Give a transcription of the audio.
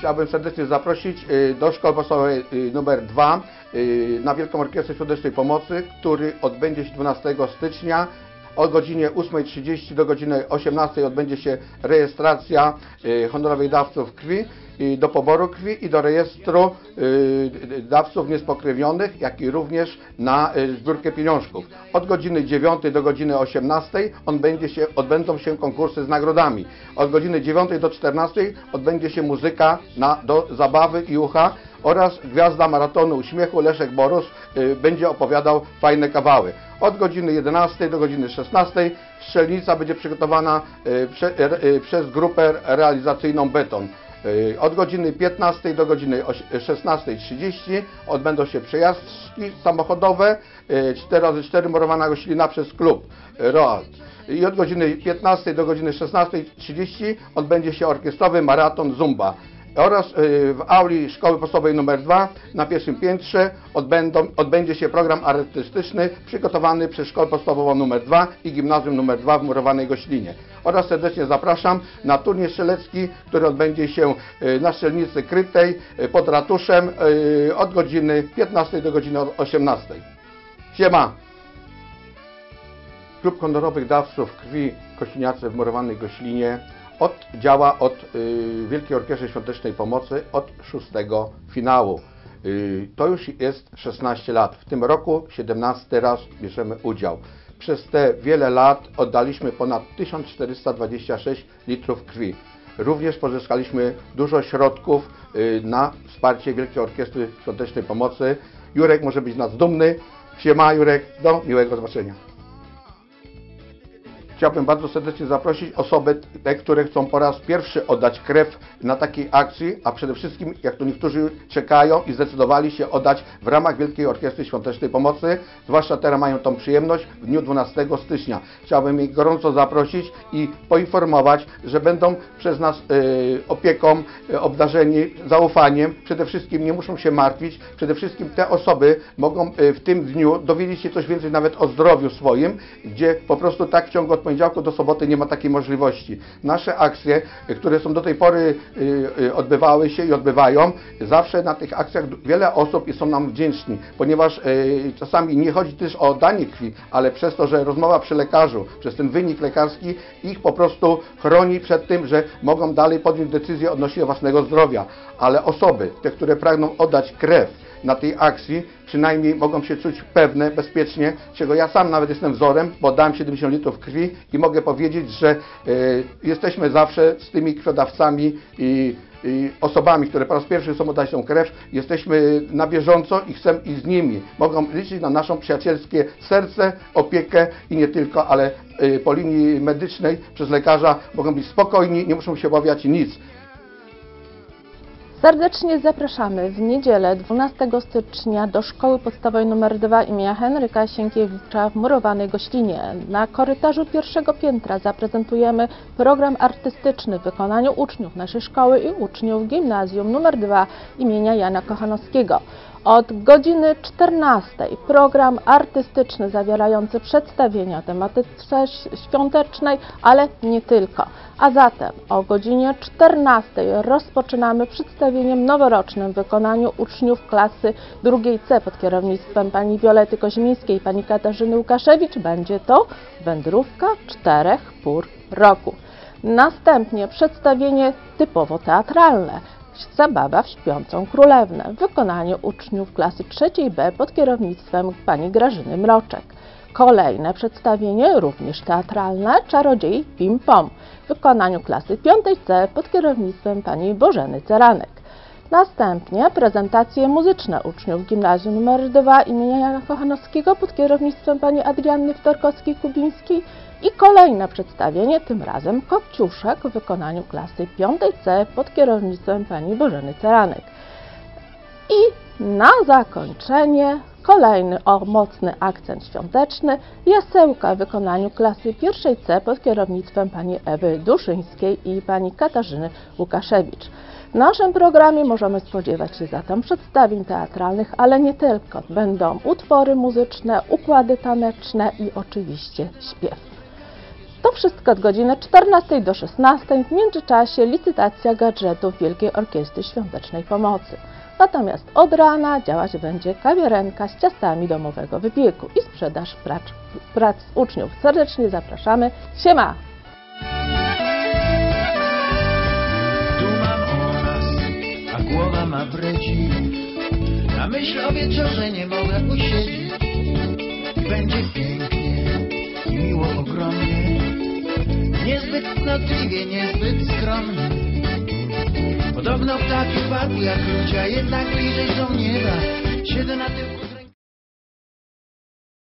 Chciałbym serdecznie zaprosić do Szkoły Podstawowej nr 2 na Wielką Orkiestrę Świątecznej Pomocy, który odbędzie się 12 stycznia. O godzinie 8:30 do godziny 18:00 odbędzie się rejestracja honorowych dawców krwi, do poboru krwi i do rejestru dawców niespokrewnionych, jak i również na zbiórkę pieniążków. Od godziny 9:00 do godziny 18:00 odbędą się konkursy z nagrodami. Od godziny 9:00 do 14:00 odbędzie się muzyka do zabawy i ucha oraz gwiazda maratonu uśmiechu Leszek Borus będzie opowiadał fajne kawały. Od godziny 11:00 do godziny 16:00 strzelnica będzie przygotowana przez grupę realizacyjną Beton. Od godziny 15:00 do godziny 16:30 odbędą się przejażdżki samochodowe 4x4 murowana roślina przez klub Roald. I od godziny 15:00 do godziny 16:30 odbędzie się orkiestrowy maraton Zumba. Oraz w auli Szkoły Podstawowej nr 2 na pierwszym piętrze odbędzie się program artystyczny przygotowany przez Szkołę Podstawową nr 2 i Gimnazjum nr 2 w Murowanej Goślinie. Oraz serdecznie zapraszam na turniej strzelecki, który odbędzie się na strzelnicy krytej pod ratuszem od godziny 15:00 do godziny 18:00. Siema! Klub Honorowych Dawców Krwi Kościniacy w Murowanej Goślinie działa od Wielkiej Orkiestry Świątecznej Pomocy od 6. finału. To już jest 16 lat. W tym roku 17 raz bierzemy udział. Przez te wiele lat oddaliśmy ponad 1426 litrów krwi. Również pozyskaliśmy dużo środków na wsparcie Wielkiej Orkiestry Świątecznej Pomocy. Jurek może być z nas dumny. Siema Jurek, do miłego zobaczenia. Chciałbym bardzo serdecznie zaprosić osoby, które chcą po raz pierwszy oddać krew na takiej akcji, a przede wszystkim, jak to niektórzy czekają i zdecydowali się oddać w ramach Wielkiej Orkiestry Świątecznej Pomocy, zwłaszcza teraz mają tą przyjemność w dniu 12 stycznia. Chciałbym ich gorąco zaprosić i poinformować, że będą przez nas opieką obdarzeni, zaufaniem. Przede wszystkim nie muszą się martwić. Przede wszystkim te osoby mogą w tym dniu dowiedzieć się coś więcej nawet o zdrowiu swoim, gdzie po prostu tak w ciągu od poniedziałku do soboty nie ma takiej możliwości. Nasze akcje, które są do tej pory odbywały się i odbywają, zawsze na tych akcjach wiele osób są nam wdzięczni, ponieważ czasami nie chodzi też o oddanie krwi, ale przez to, że rozmowa przy lekarzu, przez ten wynik lekarski ich po prostu chroni przed tym, że mogą dalej podjąć decyzję odnośnie własnego zdrowia. Ale osoby, te, które pragną oddać krew na tej akcji, przynajmniej mogą się czuć pewne, bezpiecznie, czego ja sam nawet jestem wzorem, bo dałem 70 litrów krwi i mogę powiedzieć, że jesteśmy zawsze z tymi krwiodawcami i osobami, które po raz pierwszy chcą oddać tą krew, jesteśmy na bieżąco i chcemy i z nimi. Mogą liczyć na naszą przyjacielskie serce, opiekę i nie tylko, ale po linii medycznej przez lekarza mogą być spokojni, nie muszą się obawiać nic. Serdecznie zapraszamy w niedzielę 12 stycznia do Szkoły Podstawowej nr 2 imienia Henryka Sienkiewicza w Murowanej Goślinie. Na korytarzu pierwszego piętra zaprezentujemy program artystyczny w wykonaniu uczniów naszej szkoły i uczniów Gimnazjum nr 2 imienia Jana Kochanowskiego. Od godziny 14 program artystyczny zawierający przedstawienia o tematyce świątecznej, ale nie tylko. A zatem o godzinie 14 rozpoczynamy przedstawieniem noworocznym w wykonaniu uczniów klasy drugiej C pod kierownictwem pani Wiolety Koźmińskiej i pani Katarzyny Łukaszewicz. Będzie to wędrówka 4 pór roku. Następnie przedstawienie typowo teatralne. Zabawa w Śpiącą Królewnę w wykonaniu uczniów klasy trzeciej B pod kierownictwem pani Grażyny Mroczek. Kolejne przedstawienie, również teatralne, Czarodziej Pim Pom w wykonaniu klasy piątej C pod kierownictwem pani Bożeny Ceranek. Następnie prezentacje muzyczne uczniów Gimnazjum nr 2 imienia Jana Kochanowskiego pod kierownictwem pani Adrianny Wtorkowskiej-Kubińskiej i kolejne przedstawienie, tym razem Kopciuszek w wykonaniu klasy 5C pod kierownictwem pani Bożeny Ceranek. I na zakończenie kolejny mocny akcent świąteczny, Jasełka w wykonaniu klasy 1C pod kierownictwem pani Ewy Duszyńskiej i pani Katarzyny Łukaszewicz. W naszym programie możemy spodziewać się zatem przedstawień teatralnych, ale nie tylko. Będą utwory muzyczne, układy taneczne i oczywiście śpiew. To wszystko od godziny 14 do 16. W międzyczasie licytacja gadżetów Wielkiej Orkiestry Świątecznej Pomocy. Natomiast od rana działać będzie kawiarenka z ciastami domowego wypieku i sprzedaż prac uczniów. Serdecznie zapraszamy. Siema! Tu mam oraz, a głowa ma breci. Na myśl o wieczorze nie mogę usiedzieć. Będzie pięknie i miło ogromnie. Niezbyt cnotliwie, niezbyt skromnie. Podobno ptaki padły jak ludzie, a jednak bliżej są nieba. Siedzę na tym